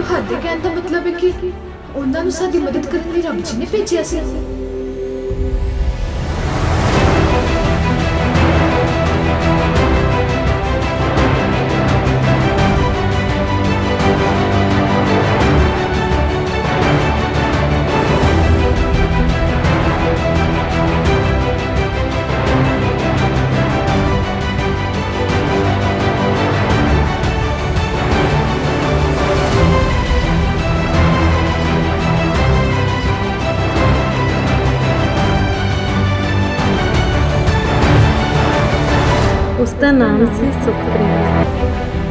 ਤੁਹਾਡੇ ਕਹਿਣ ਦਾ ਮਤਲਬ ਹੈ ਕਿ ਉਹਨਾਂ ਨੂੰ ਸਾਡੀ ਮਦਦ ਕਰਨ ਲਈ ਰੱਬ ਜੀ ਨੇ ਭੇਜਿਆ ਸੀ। उसका नाम सी सुखप्रीत।